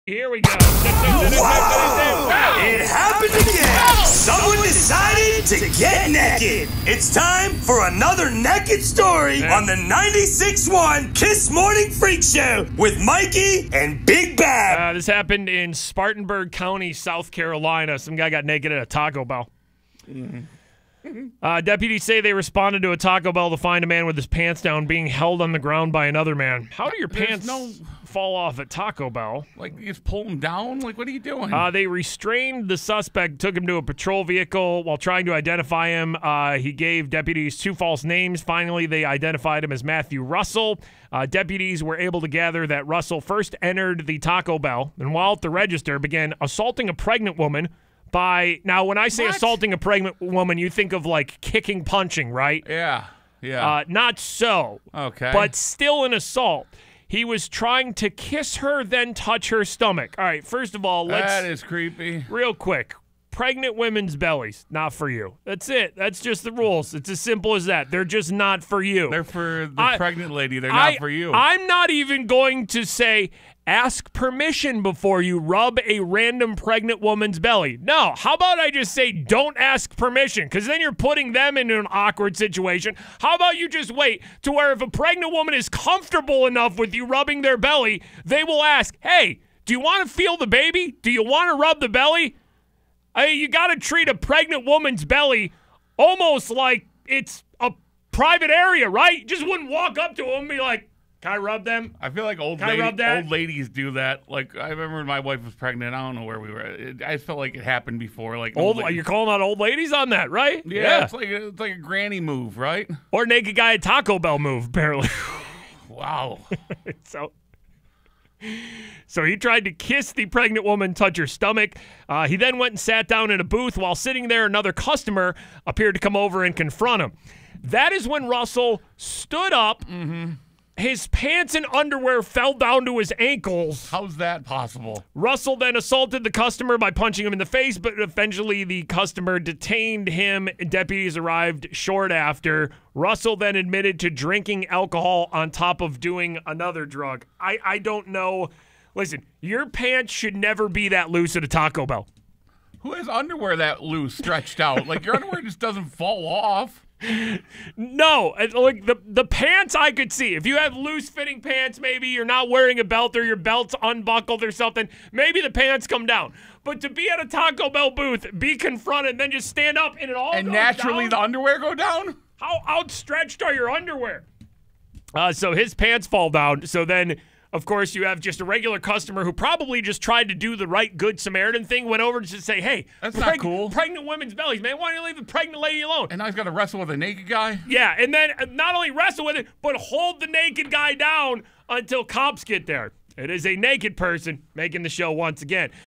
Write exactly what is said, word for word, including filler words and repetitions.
Here we go. Whoa! It happened again! Someone decided to get naked! It's time for another naked story on the ninety-six point one Kiss Morning Freak Show with Mikey and Big Bab. Uh, this happened in Spartanburg County, South Carolina. Some guy got naked at a Taco Bell. Mm-hmm. Uh, deputies say they responded to a Taco Bell to find a man with his pants down being held on the ground by another man. How do your There's pants no- fall off at Taco Bell? Like, you just pull him down? Like, what are you doing? Uh, they restrained the suspect, took him to a patrol vehicle. While trying to identify him, uh, he gave deputies two false names. Finally, they identified him as Matthew Russell. Uh, deputies were able to gather that Russell first entered the Taco Bell and while at the register began assaulting a pregnant woman by, now when I say What? assaulting a pregnant woman, you think of like kicking, punching, right? yeah, yeah. Uh, not so. Okay. But still an assault. He was trying to kiss her, then touch her stomach. All right, first of all, let's... That is creepy. Real quick. Pregnant women's bellies, not for you. That's it. That's just the rules. It's as simple as that. They're just not for you. They're for the I- pregnant lady. They're I- not for you. I'm not even going to say ask permission before you rub a random pregnant woman's belly. No. How about I just say don't ask permission? Because then you're putting them in an awkward situation. How about you just wait to where if a pregnant woman is comfortable enough with you rubbing their belly, they will ask, hey, do you want to feel the baby? Do you want to rub the belly? I mean, you got to treat a pregnant woman's belly almost like it's a private area, right? You just wouldn't walk up to them and be like, can I rub them? I feel like old, Can I lady, rub that? old ladies do that. Like, I remember when my wife was pregnant. I don't know where we were. It, I felt like it happened before. Like Old, lady- you're calling out old ladies on that, right? yeah, It's like a, it's like a granny move, right? Or naked guy at Taco Bell move, apparently. Wow. so, so he tried to kiss the pregnant woman, touch her stomach. Uh, he then went and sat down in a booth. While sitting there, another customer appeared to come over and confront him. That is when Russell stood up. Mm-hmm. His pants and underwear fell down to his ankles. How's that possible? Russell then assaulted the customer by punching him in the face, but eventually the customer detained him. Deputies arrived short after. Russell then admitted to drinking alcohol on top of doing another drug. I, I don't know. Listen, your pants should never be that loose at a Taco Bell. Who has underwear that loose, stretched out? Like, your underwear just doesn't fall off. No, it- like the the pants I could see. If you have loose fitting pants, maybe you're not wearing a belt or your belt's unbuckled or something, maybe the pants come down. But to be at a Taco Bell booth, be confronted, then just stand up and it all And goes naturally down? the underwear go down? How outstretched are your underwear? Uh, so his pants fall down. So then, of course, you have just a regular customer who probably just tried to do the right good Samaritan thing, went over to just say, hey, That's not cool. Pregnant women's bellies, man. Why don't you leave the pregnant lady alone? And now he's got to wrestle with a naked guy? Yeah, and then uh, not only wrestle with it, but hold the naked guy down until cops get there. It is a naked person making the show once again.